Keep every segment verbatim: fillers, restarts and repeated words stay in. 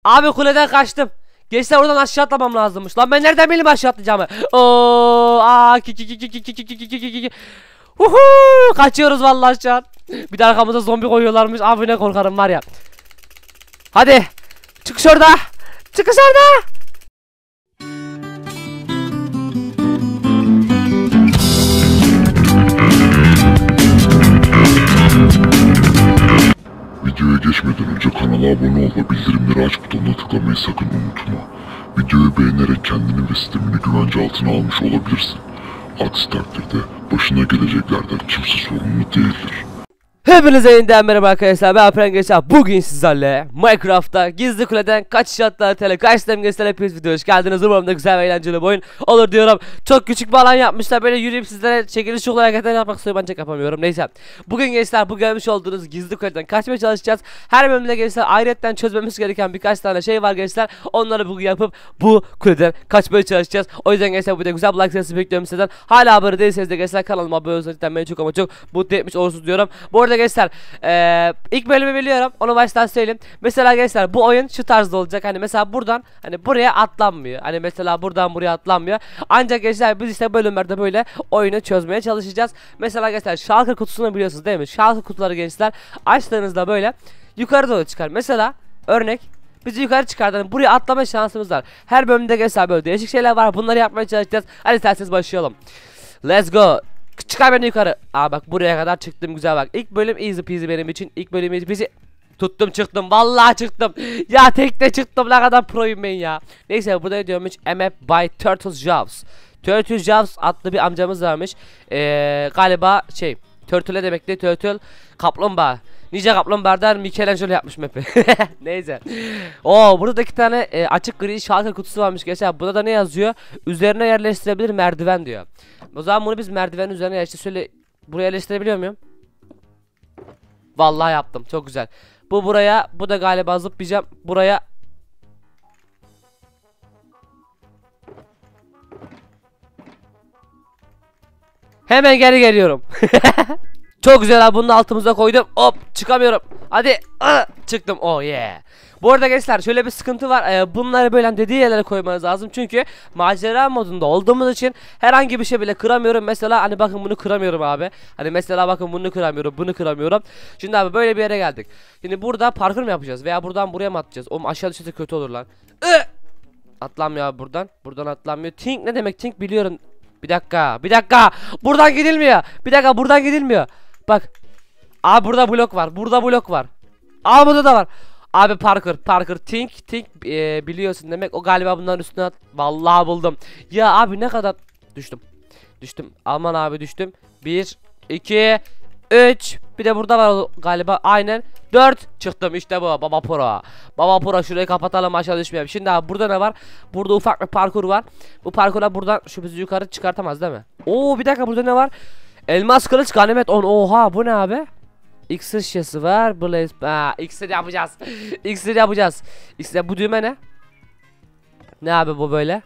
Abi kuleden kaçtım. Gençler oradan aşağı atlamam lazımmış. Lan ben nereden bileyim aşağı atlayacağımı? Oo, aa, ki ki ki ki ki ki ki ki ki ki ki. Uhu, kaçıyoruz vallahi şu an. Bir de arkamıza zombi koyuyorlarmış. Abi ne korkarım var ya. Hadi. Çıkış orada. Çıkış orada. Videoya geçmeden önce kanala abone ol ve bildirimleri aç butonuna tıklamayı sakın unutma. Videoyu beğenerek kendini ve sistemini güvence altına almış olabilirsin. Aksi takdirde başına geleceklerden kimse sorumlu değildir. Hepinize yeniden merhaba arkadaşlar, ben Alperen Gençler. Bugün sizlerle Minecraft'ta gizli kuleden kaçış hattı haritayla karşıdayım gençler. Hepiniz videoya hoş geldiniz. Umarım da güzel ve eğlenceli bir oyun olur diyorum. Çok küçük bir alan yapmışlar, böyle yürüyüp sizlere çekiliş çok hareketler yapmak istiyorum ancak yapamıyorum. Neyse, bugün gençler bu görmüş olduğunuz gizli kuleden kaçmaya çalışacağız. Her bölümde gençler ayrıyetten çözmemiz gereken birkaç tane şey var gençler. Onları bugün yapıp bu kuleden kaçmaya çalışacağız. O yüzden gençler bu da güzel bir like sayısı bekliyorum sizden. Hala abone değilseniz de gençler kanalıma abone olsanız beni çok ama çok mutlu etmiş olursunuz diyorum. Bu arada gençler, ee, ilk bölümü biliyorum, onu baştan söyleyeyim. Mesela gençler bu oyun şu tarzda olacak. Hani mesela buradan hani buraya atlanmıyor. Hani mesela buradan buraya atlanmıyor. Ancak gençler biz işte bölümlerde böyle oyunu çözmeye çalışacağız. Mesela gençler şalkır kutusunu biliyorsunuz değil mi? Şalkır kutuları gençler açtığınızda böyle yukarı doğru çıkar. Mesela örnek, bizi yukarı çıkardı. Yani buraya atlama şansımız var. Her bölümde gençler böyle değişik şeyler var. Bunları yapmaya çalışacağız. Hadi isterseniz başlayalım. Let's go. Çıkar beni yukarı. Aa bak, buraya kadar çıktım, güzel bak. İlk bölüm easy peasy benim için. İlk bölüm easy peasy. Tuttum çıktım. Vallahi çıktım. Ya tekte çıktım. Ne kadar proyum ben ya. Neyse, burada ne diyormuş? M F by Turtle Jobs. Turtle Jobs adlı bir amcamız varmış. Ee, galiba şey. Turtle demekti. Turtle kaplumbağa. Ninja kaplumbağadan Michelangelo yapmış map'i. Neyse. Oo, burada iki tane e, açık gri şalkır kutusu varmış gençler. Burada da ne yazıyor? Üzerine yerleştirebilir merdiven diyor. O zaman bunu biz merdivenin üzerine yerleştir. Şöyle buraya yerleştirebiliyor muyum? Vallahi yaptım. Çok güzel. Bu buraya, bu da galiba zıplayacağım. Buraya. Hemen geri geliyorum. Çok güzel abi, bunu da altımıza koydum. Hop, çıkamıyorum. Hadi. Aa, çıktım. Oh yeah. Bu arada gençler şöyle bir sıkıntı var. Ee, bunları böyle dediği yerlere koymanız lazım. Çünkü macera modunda olduğumuz için herhangi bir şey bile kıramıyorum. Mesela hani bakın bunu kıramıyorum abi. Hani mesela bakın bunu kıramıyorum, bunu kıramıyorum. Şimdi abi böyle bir yere geldik. Şimdi burada parkur mu yapacağız veya buradan buraya mı atlayacağız? Oğlum aşağı düşerse kötü olur lan. Ee! Atlanmıyor abi buradan. Buradan atlanmıyor. Tink ne demek? Tink biliyorum. Bir dakika. Bir dakika. Buradan gidilmiyor. Bir dakika, buradan gidilmiyor. Bak. Abi burada blok var. Burada blok var. Aa, burada da var. Abi parkur, parkur, tink, tink ee, biliyorsun demek. O galiba bunların üstüne at. Vallahi buldum. Ya abi ne kadar düştüm. Düştüm. Aman abi düştüm. bir iki üç. Bir de burada var galiba. Aynen. dört çıktım. İşte bu. Baba Pro. Baba Pro, şurayı kapatalım, aşağı düşmeyelim. Şimdi abi burada ne var? Burada ufak bir parkur var. Bu parkura buradan şu bizi yukarı çıkartamaz değil mi? Oo, bir dakika, burada ne var? Elmas kılıç, ganimet on. Oha, bu ne abi? İksir şişesi var. Blaze. Aa, iksir yapacağız. İksir yapacağız. İksir, bu düğme ne? Ne abi bu böyle?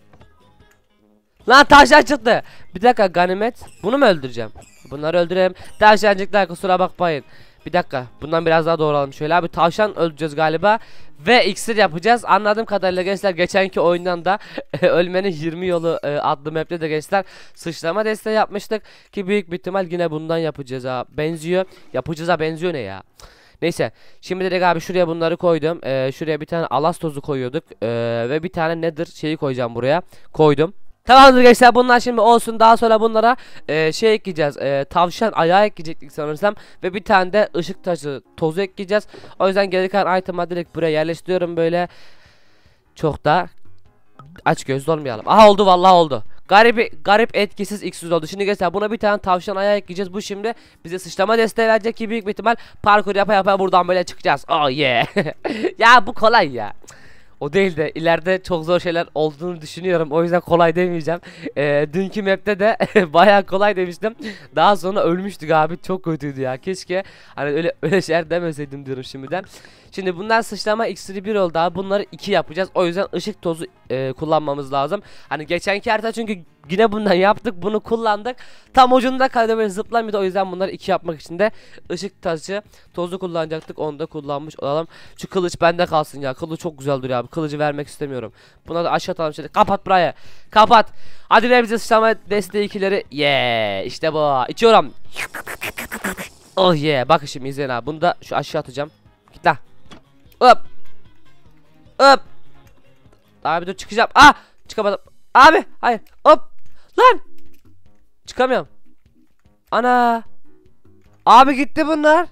Lan tavşan çıktı. Bir dakika, ganimet. Bunu mu öldüreceğim? Bunları öldüreyim. Tavşancıklar kusura bakmayın. Bir dakika, bundan biraz daha doğralım. Şöyle abi, tavşan öldüreceğiz galiba. Ve iksir yapacağız. Anladığım kadarıyla gençler geçenki oyundan da ölmenin yirmi yolu e, adlı map'te de gençler sıçrama desteği yapmıştık. Ki büyük bir ihtimal yine bundan yapacağız ha. Benziyor. Yapacağız ha, benziyor ne ya. Neyse, şimdi dedik abi, şuraya bunları koydum. Ee, şuraya bir tane alas tozu koyuyorduk. Ee, ve bir tane nedir şeyi koyacağım buraya. Koydum. Tamamdır gençler, bunlar şimdi olsun. Daha sonra bunlara e, şey ekleyeceğiz, e, tavşan ayağı ekleyecektik sanırsam. Ve bir tane de ışık taşı tozu ekleyeceğiz. O yüzden gereken item'ı direkt buraya yerleştiriyorum böyle. Çok da aç gözlü olmayalım. Aha, oldu vallahi oldu. Garip, garip etkisiz iksir oldu. Şimdi gençler buna bir tane tavşan ayağı ekleyeceğiz. Bu şimdi bize sıçrama desteği verecek ki büyük bir ihtimal parkur yapa yapa buradan böyle çıkacağız. Oh yeah. Ya bu kolay ya. O değil de ileride çok zor şeyler olduğunu düşünüyorum. O yüzden kolay demeyeceğim. Ee, dünkü map'te de bayağı kolay demiştim. Daha sonra ölmüştük abi. Çok kötüydü ya. Keşke hani öyle öyle şeyler demeseydim diyorum şimdiden. Şimdi bunlar sıçrama iksiri bir oldu abi. Bunları iki yapacağız. O yüzden ışık tozu e, kullanmamız lazım. Hani geçenki harita çünkü Yine bundan yaptık, bunu kullandık. Tam ucunda kaldı böyle zıplamıyordu, o yüzden bunları iki yapmak için de ışık taşı tozu kullanacaktık, onu da kullanmış olalım. Şu kılıç bende kalsın ya, kılıç çok güzel duruyor abi, kılıcı vermek istemiyorum. Buna da aşağı atalım şimdi, kapat burayı, kapat. Hadi ver bize sıçrama desteği ikileri, yeah işte bu, içiyorum. Oh yeah, bakın şimdi izleyin abi, bunu da şu aşağı atacağım. Git lan. Hop. Hop. Abi dur, çıkacağım. Ah, çıkamadım. Abi hayır, hop. Lan. Çıkamıyorum. Ana. Abi gitti bunlar.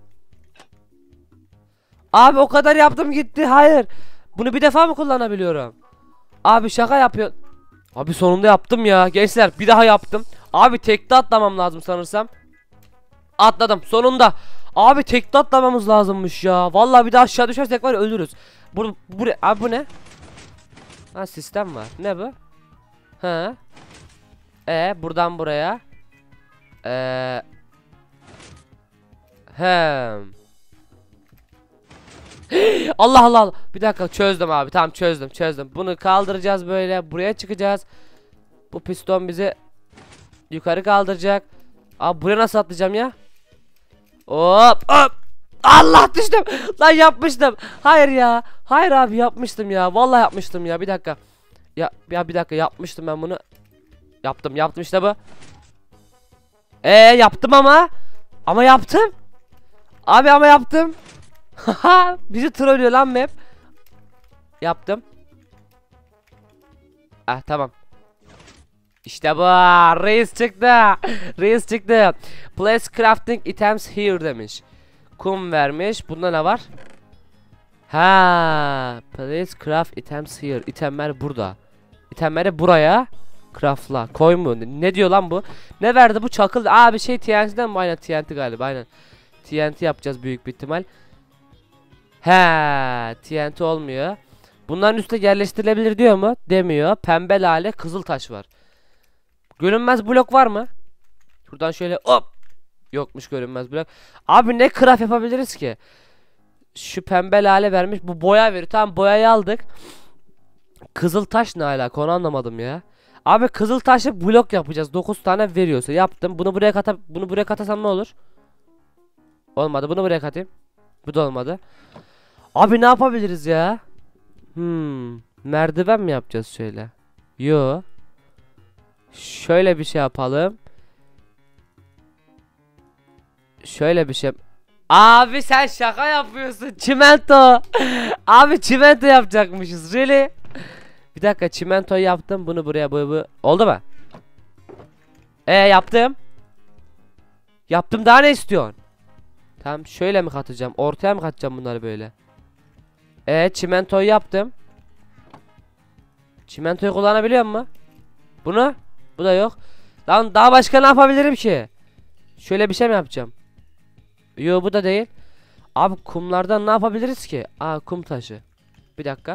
Abi o kadar yaptım gitti, hayır. Bunu bir defa mı kullanabiliyorum? Abi şaka yapıyor. Abi sonunda yaptım ya gençler, bir daha yaptım. Abi tekte atlamam lazım sanırsam. Atladım sonunda. Abi tekte atlamamız lazımmış ya. Vallahi bir daha aşağı düşersek var ya, ölürüz. Bu, bu, abi bu ne? Ha, sistem var. Ne bu? Ha. E buradan buraya. Eee. Hem. Allah Allah Allah. Bir dakika, çözdüm abi. Tamam, çözdüm çözdüm. Bunu kaldıracağız böyle. Buraya çıkacağız. Bu piston bizi yukarı kaldıracak. Abi buraya nasıl atlayacağım ya? Hop hop. Allah, düştüm. Lan yapmıştım. Hayır ya. Hayır abi, yapmıştım ya. Vallahi yapmıştım ya. Bir dakika. Ya ya bir dakika, yapmıştım ben bunu. Yaptım yaptım işte bu. Ee yaptım ama. Ama yaptım. Abi ama yaptım. Haha, bizi trollüyor lan map. Yaptım. Ah tamam. İşte bu, reis çıktı. Reis çıktı. Place crafting items here demiş. Kum vermiş. Bunda ne var? Ha, place craft items here. İtemler burada. İtemleri buraya craftla. Koy mu? Ne diyor lan bu? Ne verdi bu, çakıl? Aa bir şey T N T'den mi? Aynen T N T galiba, aynen. T N T yapacağız büyük bir ihtimal. He, T N T olmuyor. Bunların üstüne yerleştirilebilir diyor mu? Demiyor. Pembe lale, kızıl taş var. Görünmez blok var mı? Buradan şöyle hop. Yokmuş görünmez blok. Abi ne craft yapabiliriz ki? Şu pembe lale vermiş. Bu boya veriyor. Tamam, boyayı aldık. Kızıl taş ne alaka, onu anlamadım ya. Abi kızıl taşı blok yapacağız. dokuz tane veriyorsa yaptım. Bunu buraya kata bunu buraya katasam ne olur? Olmadı. Bunu buraya katayım. Bu da olmadı. Abi ne yapabiliriz ya? Hmm, merdiven mi yapacağız şöyle? Yo. Şöyle bir şey yapalım. Şöyle bir şey. Abi sen şaka yapıyorsun. Çimento. Abi çimento yapacakmışız. Really? Bir dakika, çimentoyu yaptım. Bunu buraya, bu bu. Oldu mu? E yaptım. Yaptım, daha ne istiyorsun? Tamam, şöyle mi katacağım? Ortaya mı katacağım bunları böyle? E çimentoyu yaptım. Çimentoyu kullanabiliyor mu? Bunu? Bu da yok. Lan daha başka ne yapabilirim ki? Şöyle bir şey mi yapacağım? Yo, bu da değil. Abi kumlardan ne yapabiliriz ki? Aa, kum taşı. Bir dakika.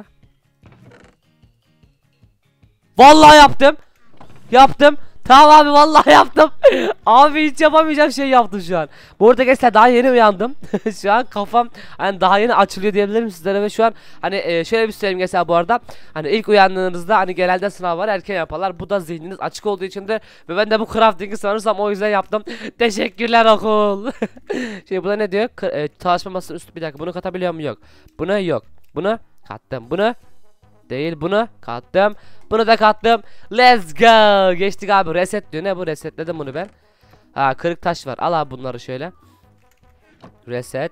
Vallahi yaptım. Yaptım. Tamam abi, vallahi yaptım. Abi hiç yapamayacağım şey yaptım şu an. Bu arada gençler, daha yeni uyandım. Şu an kafam hani daha yeni açılıyor diyebilirim sizlere ve şu an hani e, şöyle bir söyleyeyim gençler, bu arada hani ilk uyandığınızda hani genelde sınav var, erken yaparlar. Bu da zihniniz açık olduğu içindir ve ben de bu crafting'i sanırsam o yüzden yaptım. Teşekkürler okul. Şey, bu da ne diyor? K e, çalışma masasının üstü, bir dakika, bunu katabiliyor mu? Yok. Bunu yok. Bunu kattım. Bunu değil, bunu kattım. Bunu da kattım. Let's go. Geçtik abi. Reset diyor. Ne bu? Resetledim bunu ben. Ha, kırık taş var. Al abi bunları şöyle. Reset.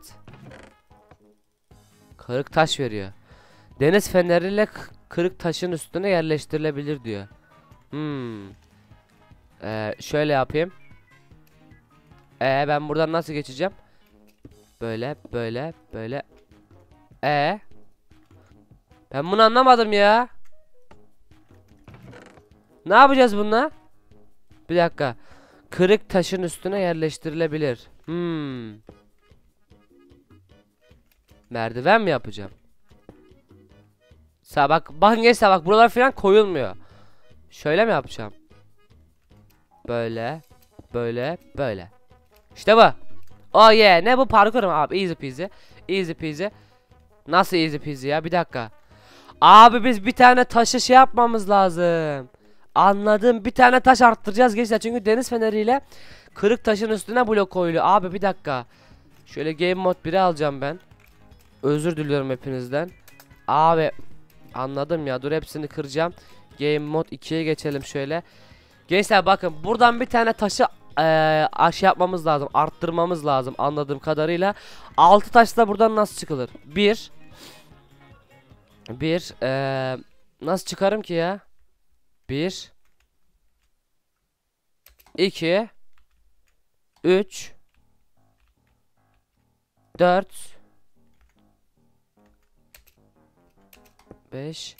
Kırık taş veriyor. Deniz feneriyle kırık taşın üstüne yerleştirilebilir diyor. Hmm. Ee, şöyle yapayım. Ee, ben buradan nasıl geçeceğim? Böyle, böyle, böyle. Ee. Ben bunu anlamadım ya. Ne yapacağız bununla? Bir dakika. Kırık taşın üstüne yerleştirilebilir. Hmm. Merdiven mi yapacağım? Sa bak, bakın gençler, bak buralar falan koyulmuyor. Şöyle mi yapacağım? Böyle, böyle, böyle. İşte bu. Oh yeah, ne bu, parkur mu abi? Easy peasy. Easy peasy. Nasıl easy peasy ya? Bir dakika. Abi biz bir tane taşı şey yapmamız lazım. Anladım. Bir tane taş arttıracağız gençler. Çünkü deniz feneriyle kırık taşın üstüne blok koyuluyor. Abi bir dakika. Şöyle game mod biri alacağım ben. Özür diliyorum hepinizden. Abi anladım ya. Dur hepsini kıracağım. Game mod ikiye geçelim şöyle. Gençler bakın buradan bir tane taşı ee, aşağı yapmamız lazım. Arttırmamız lazım anladığım kadarıyla. altı taşla buradan nasıl çıkılır? bir bir ee, nasıl çıkarım ki ya? bir iki üç dört beş.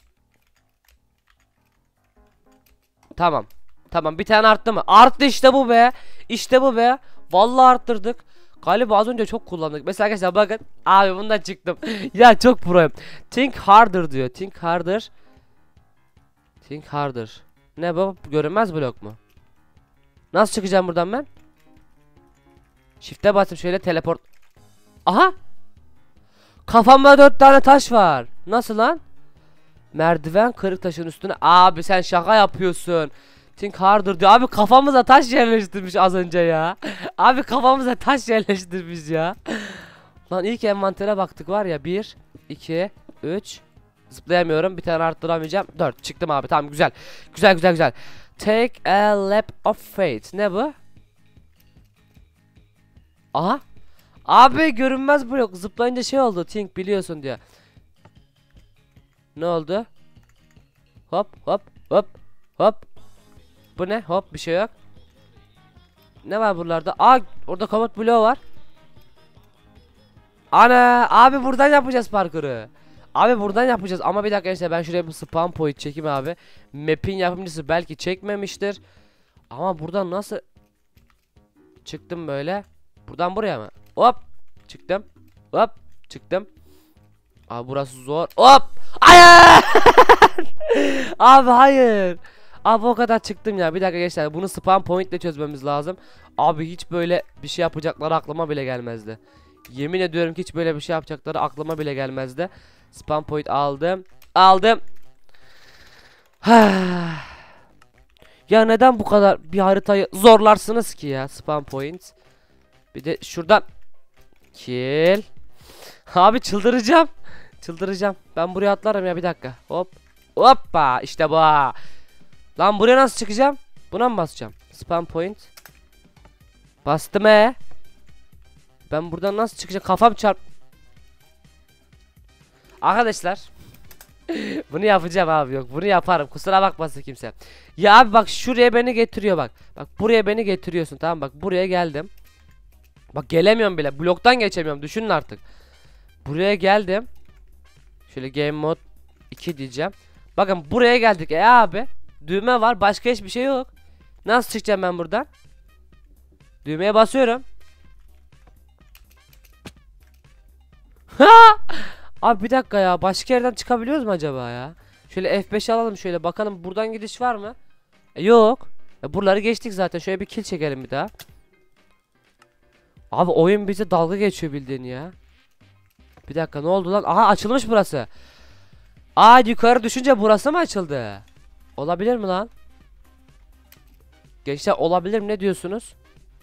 Tamam. Tamam bir tane arttı mı? Arttı işte bu be. İşte bu be. Vallahi arttırdık. Galiba az önce çok kullandık. Mesela arkadaşlar bakın. Abi bundan çıktım. Ya çok proyum. Think harder diyor. Think harder. Think harder. Ne bu? Görünmez blok mu? Nasıl çıkacağım buradan ben? Shift'e basıp şöyle teleport. Aha. Kafamda dört tane taş var. Nasıl lan? Merdiven kırık taşın üstüne. Abi sen şaka yapıyorsun. Think harder diyor. Abi kafamıza taş yerleştirmiş az önce ya. Abi kafamıza taş yerleştirmiş ya. Lan ilk envantere baktık var ya. bir iki üç. Zıplayamıyorum. Bir tane arttıramayacağım. dört. Çıktım abi. Tamam güzel. Güzel güzel güzel. Take a lap of fate. Ne bu? Aha. Abi görünmez blok. Zıplayınca şey oldu. Think biliyorsun diyor. Ne oldu? Hop hop hop hop. Bu ne? Hop bir şey yok. Ne var buralarda? Aa orada komut bloğu var. Ana abi buradan yapacağız parkuru. Abi buradan yapacağız ama bir dakika işte ben şuraya bir spawn point çekeyim abi. Map'in yapımcısı belki çekmemiştir. Ama buradan nasıl çıktım böyle? Buradan buraya mı? Hop çıktım. Hop çıktım. Abi burası zor. Hop! Hayır! Abi hayır. Abi o kadar çıktım ya. Bir dakika gençler bunu spawn point ile çözmemiz lazım. Abi hiç böyle bir şey yapacakları aklıma bile gelmezdi. Yemin ediyorum ki hiç böyle bir şey yapacakları aklıma bile gelmezdi. Spawn point aldım. Aldım. Ya neden bu kadar bir haritayı zorlarsınız ki ya spawn point. Bir de şuradan kill. Abi çıldıracağım. Çıldıracağım. Ben buraya atlarım ya bir dakika. Hop. Hoppa işte bu. Lan buraya nasıl çıkacağım? Buna mı basacağım? Spawn point. Bastım e. Ben buradan nasıl çıkacağım? Kafam çarp. Arkadaşlar. Bunu yapacağım abi yok. Bunu yaparım. Kusura bakmasın kimse. Ya abi bak şuraya beni getiriyor bak. Bak buraya beni getiriyorsun tamam bak buraya geldim. Bak gelemiyorum bile. Bloktan geçemiyorum. Düşünün artık. Buraya geldim. Şöyle game mode iki diyeceğim. Bakın buraya geldik. E abi. Düğme var. Başka hiçbir şey yok. Nasıl çıkacağım ben buradan? Düğmeye basıyorum. Abi bir dakika ya. Başka yerden çıkabiliyoruz mu acaba ya? Şöyle F beş alalım şöyle. Bakalım buradan gidiş var mı? E, yok. E, buraları geçtik zaten. Şöyle bir kill çekelim bir daha. Abi oyun bize dalga geçiyor bildiğin ya. Bir dakika ne oldu lan? Aha açılmış burası. Aa yukarı düşünce burası mı açıldı? Olabilir mi lan? Gençler olabilir mi ne diyorsunuz?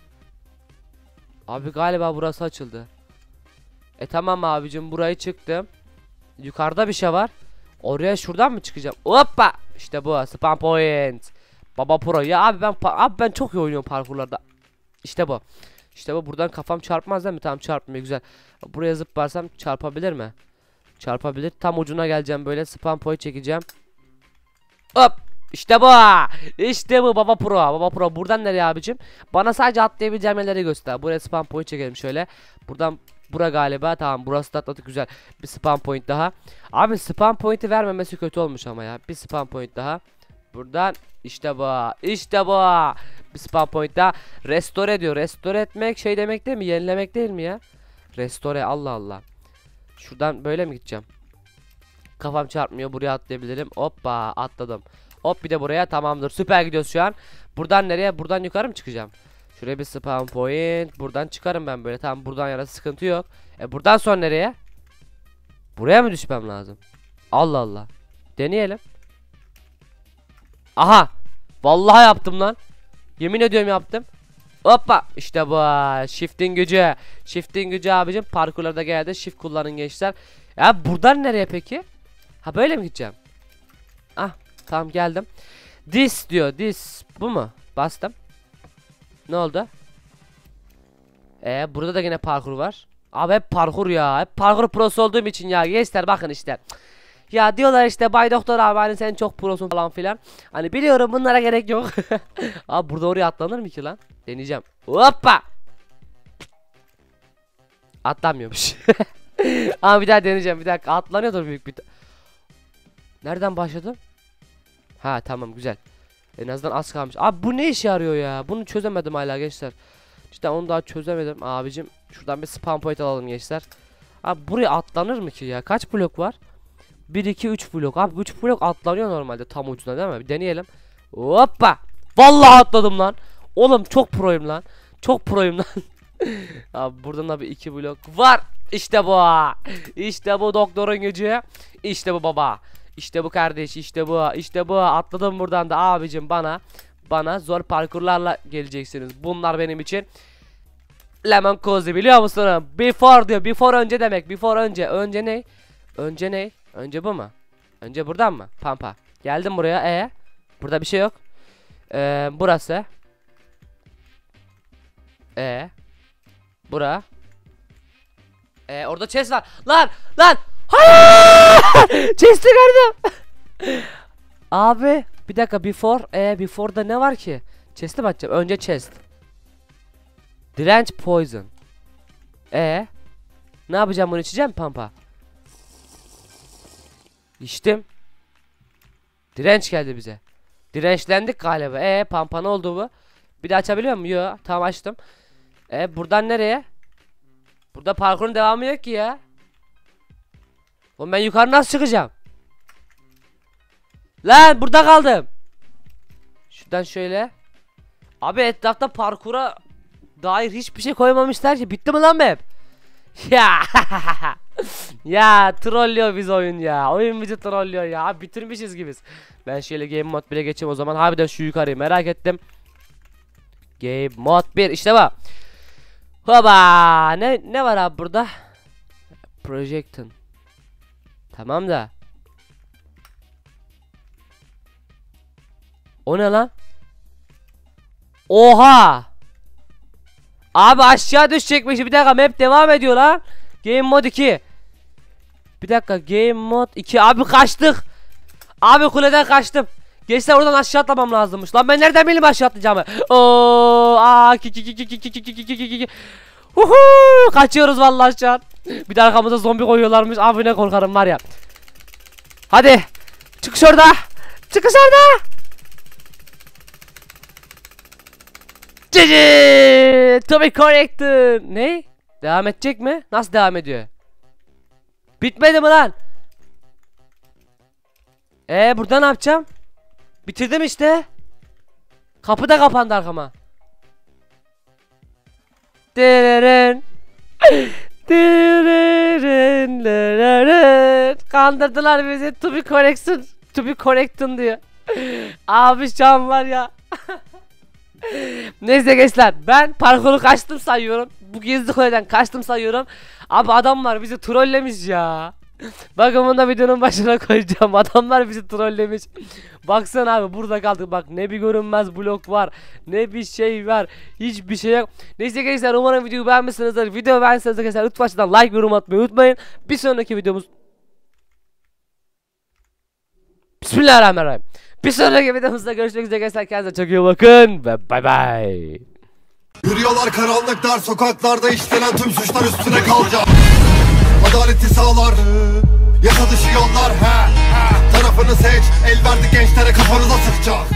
Abi galiba burası açıldı. E tamam abicim burayı çıktım. Yukarıda bir şey var. Oraya şuradan mı çıkacağım? Hoppa! İşte bu spawn point. Baba pro ya abi ben abi ben çok iyi oynuyorum parkurlarda. İşte bu. İşte bu buradan kafam çarpmaz değil mi? Tamam çarpmıyor güzel. Buraya zıplarsam çarpabilir mi? Çarpabilir. Tam ucuna geleceğim böyle spawn point çekeceğim. Hop! İşte bu. İşte bu baba pro. Baba pro. Buradan nereye abicim? Bana sadece atlayabileceğim yerleri göster. Buraya spawn point çekelim şöyle. Buradan bura galiba. Tamam burası da atladık güzel. Bir spawn point daha. Abi spawn point'i vermemesi kötü olmuş ama ya. Bir spawn point daha. Buradan işte bu. İşte bu. Bir spawn point daha. Restore diyor. Restore etmek şey demek değil mi? Yenilemek değil mi ya? Restore Allah Allah. Şuradan böyle mi gideceğim? Kafam çarpmıyor. Buraya atlayabilirim. Hoppa atladım. Hop bir de buraya tamamdır. Süper gidiyoruz şu an. Buradan nereye? Buradan yukarı mı çıkacağım? Şuraya bir spawn point. Buradan çıkarım ben böyle. Tamam buradan yana sıkıntı yok. E buradan sonra nereye? Buraya mı düşmem lazım? Allah Allah. Deneyelim. Aha. Vallahi yaptım lan. Yemin ediyorum yaptım. Hoppa işte bu. Shift'in gücü. Shift'in gücü abicim. Parkurlarda geldi. Shift kullanın gençler. Ya buradan nereye peki? Ha böyle mi gideceğim? Ah tamam geldim. This diyor. This. Bu mu? Bastım. Ne oldu? Ee burada da yine parkur var. Abi hep parkur ya. Hep parkur prosu olduğum için ya. Gençler bakın işte. Ya diyorlar işte Bay Doktor abi hani sen çok prosun falan filan. Hani biliyorum bunlara gerek yok. Abi burada oraya atlanır mı ki lan? Deneyeceğim. Hoppa. Atlanmıyormuş. Ama bir daha deneyeceğim. Bir dakika atlanıyordur büyük bir. Nereden başladım? Ha tamam güzel. En azından az kalmış. Abi bu ne işe yarıyor ya? Bunu çözemedim hala gençler. İşte onu daha çözemedim abicim. Şuradan bir spam point alalım gençler. Abi buraya atlanır mı ki ya? Kaç blok var? bir iki üç blok. Abi üç blok atlanıyor normalde tam ucuna değil mi? Bir deneyelim. Hoppa. Vallahi atladım lan. Oğlum çok proyum lan. Çok proyum lan. Abi buradan da bir iki blok var. İşte bu. İşte bu doktorun gücü. İşte bu baba. İşte bu kardeş. İşte bu. İşte bu. Atladım buradan da abicim bana. Bana zor parkurlarla geleceksiniz. Bunlar benim için lemon cozy biliyor musun? Before diyor. Before önce demek. Before önce. Önce ne? Önce ne? Önce bu mu? Önce buradan mı? Pampa. Geldim buraya. E. Burada bir şey yok. Ee, burası. E. Bura. E orada chest var. Lan lan. Hayır! Chest'i gördüm. Abi bir dakika before. E before'da ne var ki? Chest'e bakacağım. Önce chest. Drench poison. E ne yapacağım bunu içeceğim Pampa? İçtim. Direnç geldi bize. Dirençlendik galiba. E Pampa ne oldu bu? Bir daha açabiliyor muyum? Yok. Tamam açtım. E buradan nereye? Burada parkurun devamı yok ki ya. Oğlum ben yukarı nasıl çıkacağım? Lan burada kaldım. Şuradan şöyle. Abi etrafta parkura dair hiçbir şey koymamışlar ki. Bitti mi lan map? Ya. Ya trollüyor biz oyun ya. Oyun bizi trollüyor ya. Abi bitirmişiz gibiyiz. Ben şöyle game mod bire geçeyim o zaman. Harbiden şu yukarıyı merak ettim. Game mod bir işte bu. Hoba. Ne ne var abi burada? Projecton. Tamam da. O ne lan? Oha. Abi aşağı düşecekmiş. Bir dakika map devam ediyor lan. Game mod iki. Bir dakika game mod iki. Abi kaçtık. Abi kuleden kaçtım. Gençler oradan aşağı atlamam lazımmış. Lan ben nereden bileyim aşağı atlayacağımı? Oo, aa, ki ki ki ki ki ki ki ki ki ki. Uhu, kaçıyoruz vallahi aşağı. Bir de arkamıza zombi koyuyorlarmış. Abi ne korkarım var ya. Hadi. Çıkış orada. Çıkış orada. Cici. To be corrected. Ne? Devam edecek mi? Nasıl devam ediyor? Bitmedi mi lan? Ee burada ne yapacağım? Bitirdim işte. Kapı da kapandı arkama. Dırırın. Dırırın. Dırırın. Kandırdılar bizi. To be corrected. To be corrected diyor. Abi şu an var ya. Neyse gençler ben parkuru kaçtım sayıyorum. Bu gizli kuleden kaçtım sayıyorum. Abi adamlar bizi trollemiş ya. Bakın bunu da videonun başına koyacağım. Adamlar bizi trollemiş. Baksana abi burada kaldık. Bak ne bir görünmez blok var. Ne bir şey var. Hiçbir şey yok. Neyse gençler umarım videoyu beğenmişsinizdir. Videoyu beğendiyseniz gençler lütfen aşağıdan like ve yorum atmayı unutmayın. Bir sonraki videomuz Bismillahirrahmanirrahim. Bir sonraki videomuzda görüşmek üzere gençler. Kendinize çok iyi bakın ve bay bay. Yürüyorlar karanlık dar sokaklarda, işlenen tüm suçlar üstüne kalacak. Adaleti sağlar, yasa dışı yollar he, he. Tarafını seç, el verdi gençlere kafanıza sıkacak.